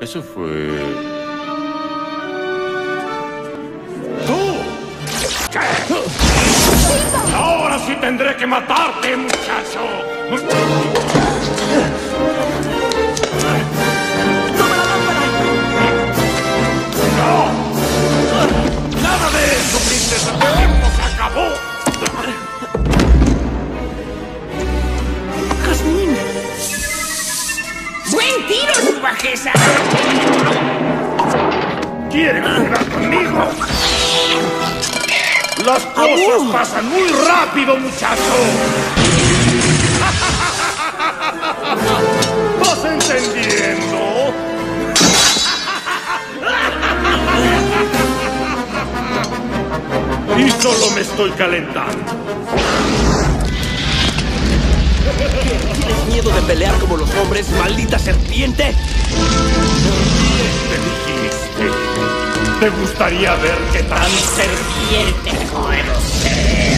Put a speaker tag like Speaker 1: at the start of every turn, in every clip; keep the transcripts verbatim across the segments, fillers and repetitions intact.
Speaker 1: Eso fue...
Speaker 2: ¡Tú! ¡Ahora sí tendré que matarte, muchacho! ¡No! ¡Nada de eso, princesa! ¡Tu tiempo se acabó!
Speaker 3: ¡Jazmín! ¡Buen tiro, su bajeza!
Speaker 2: ¿Quieren jugar conmigo? Las cosas pasan muy rápido, muchacho. ¿Vas entendiendo? Y solo me estoy calentando.
Speaker 4: ¿Tienes miedo de pelear como los hombres, maldita serpiente?
Speaker 2: ¿Te dijiste? ¿Te gustaría ver qué tan serpiente puedo ser?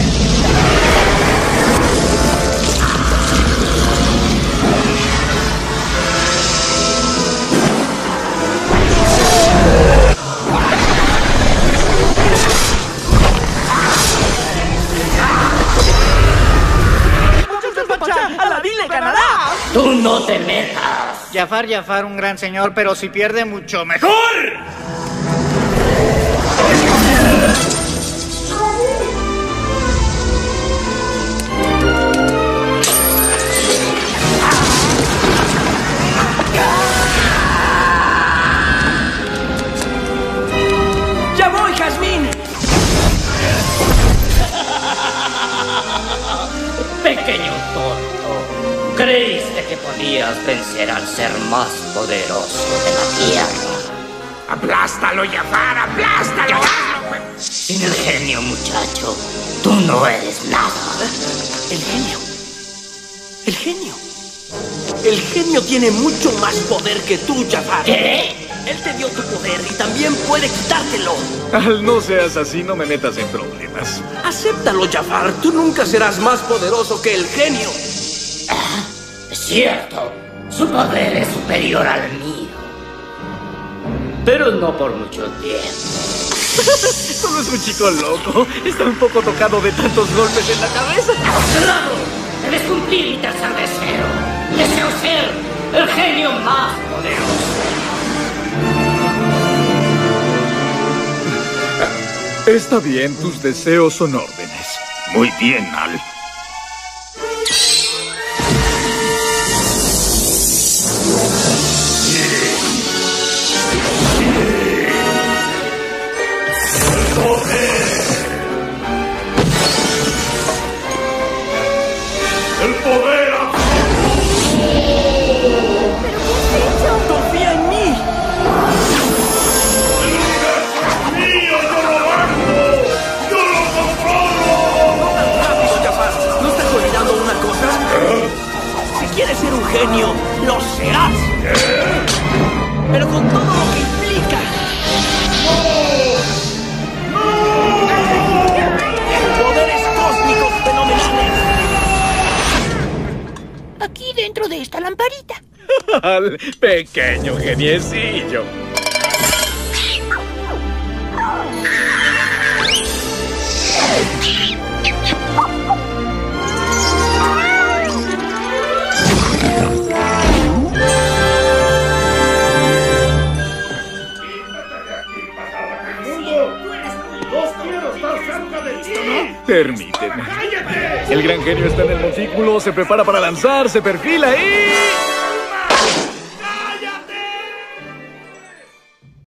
Speaker 3: ¡Aladín le ganará!
Speaker 5: ¡Tú no te metas!
Speaker 6: Jafar, Jafar, un gran señor, pero si pierde, mucho mejor.
Speaker 3: ¡Ya voy, Jazmín!
Speaker 5: Pequeño tonto, creíste que podías vencer al ser más poderoso de la tierra.
Speaker 3: ¡Aplástalo, Jafar! ¡Aplástalo!
Speaker 5: Sin el genio, muchacho, tú no eres nada.
Speaker 4: El genio. El genio. El genio tiene mucho más poder que tú, Jafar.
Speaker 5: ¿Qué?
Speaker 4: Él te dio tu poder y también puede quitártelo.
Speaker 7: Al no seas así, no me metas en problemas.
Speaker 4: Acéptalo, Jafar. Tú nunca serás más poderoso que el genio.
Speaker 5: Ah, es cierto. Su poder es superior al mío. Pero no por mucho tiempo.
Speaker 7: Solo es un chico loco. Está un poco tocado de tantos golpes en la cabeza.
Speaker 5: ¡Claro! Debes cumplir mi tercer deseo. Deseo ser el genio más poderoso.
Speaker 7: Está bien, tus deseos son órdenes.
Speaker 2: Muy bien, Al. ¡El poder absoluto!
Speaker 4: ¡Confía en mí!
Speaker 2: ¡El universo es mío! ¡Yo lo mando! ¡Yo lo controlo!
Speaker 4: No tan rápido, Jafar. ¿No estás olvidando una cosa? Si quieres ser un genio, lo serás. Pero con todo lo que implica. Poderes cósmicos fenomenales.
Speaker 3: Aquí dentro de esta lamparita.
Speaker 7: Al pequeño geniecillo. Permíteme. El gran genio está en el montículo, se prepara para lanzar, se perfila y...